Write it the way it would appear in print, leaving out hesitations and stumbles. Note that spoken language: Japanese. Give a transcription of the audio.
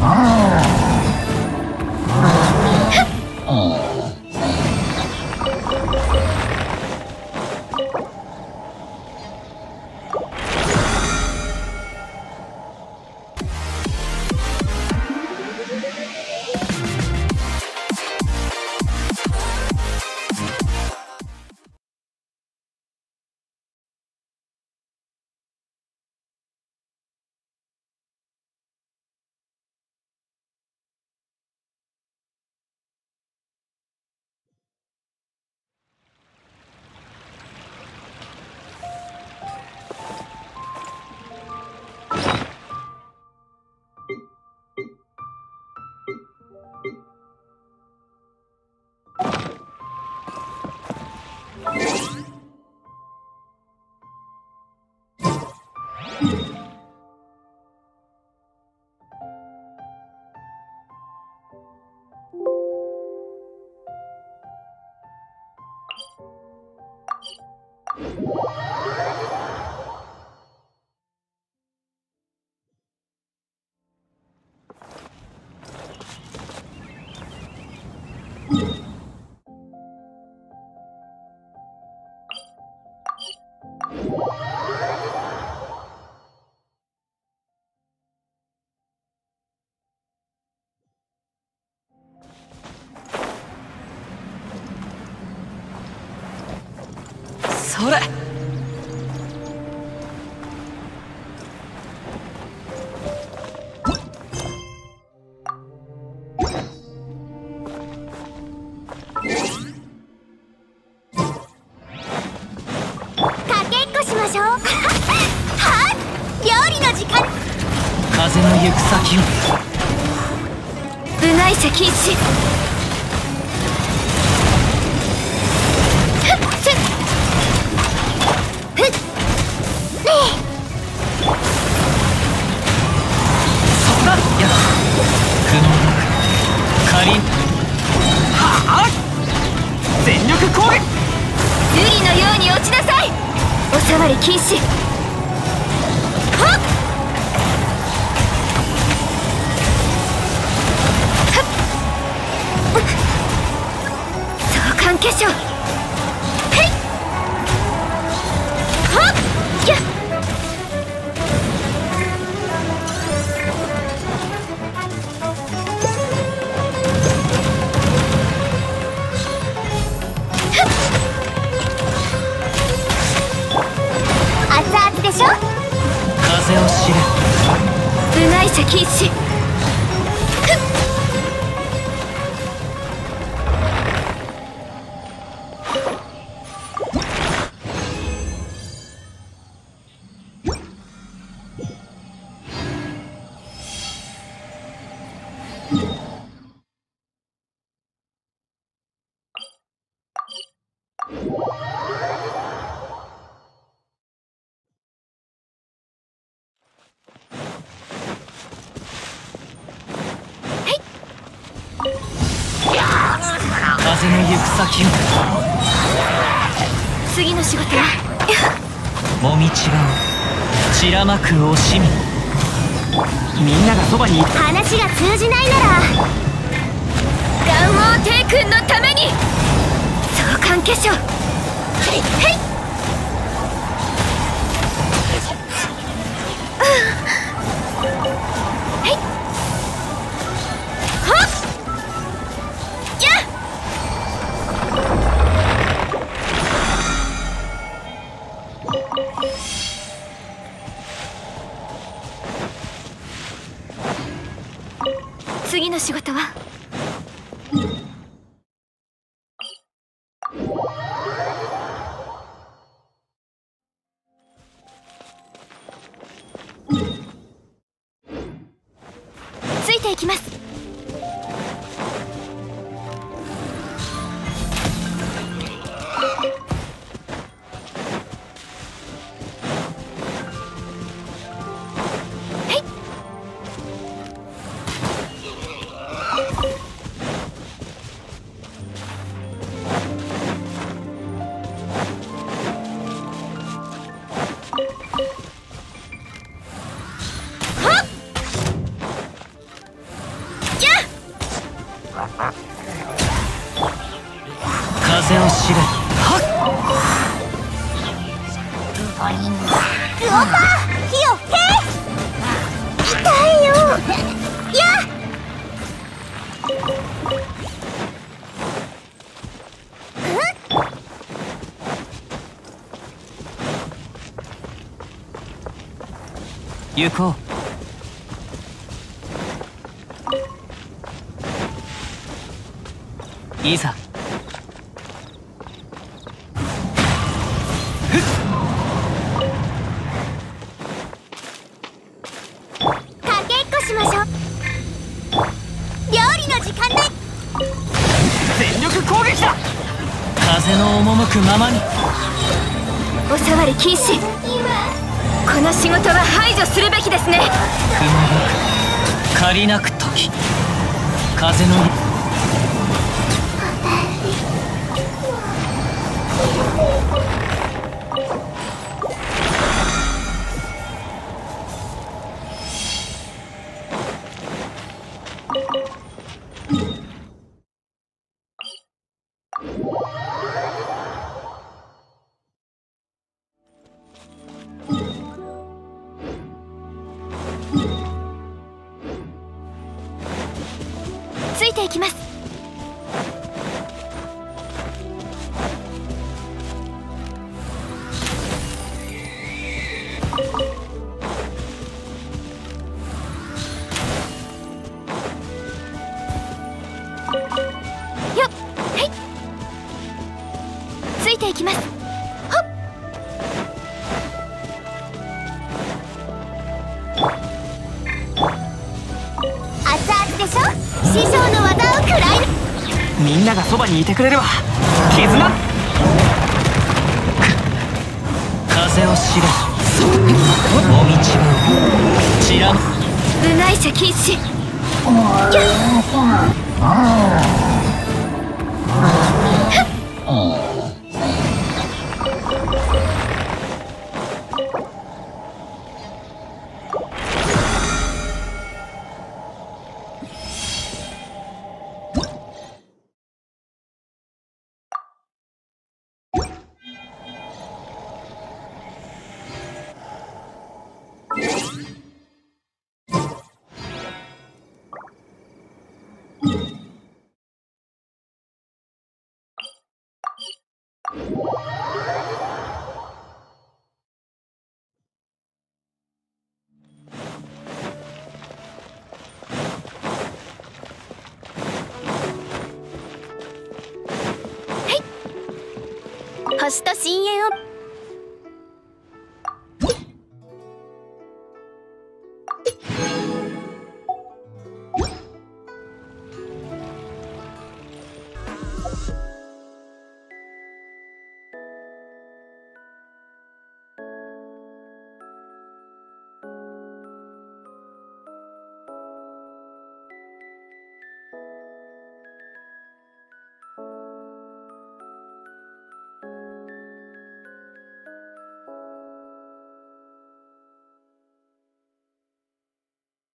それ。 かけっこしましょう。はっ、料理の時間。 風の行く先を。 部外者禁止。 全力攻撃。 瑠璃のように落ちなさい。お触り禁止。はっ相関化粧。へいはっやっでしょ。 風を知れ。 部外者禁止。 風の行く先を。 次の仕事はもみちばを散らまく惜しみ。みんながそばに。 話が通じないなら蘭王帝君のために相関化粧。へいへいへいはっやっ次の仕事はついていきます。 風を知れ。はっ。 クオパ火を吹け。痛いよ。やっ行こう。いざ。 かけっこしましょう。料理の時間だ。 全力攻撃だ。風の赴くままに。 お触り禁止。この仕事は排除するべきですね。 雲ごく借りなく時。風のついていきます。よっ、はい。ついていきます。ほっ。熱々でしょ。師匠の技を食らい。 みんながそばにいてくれるわ。絆。風を知れ。もみちが散らん。 部外者禁止。星と深淵を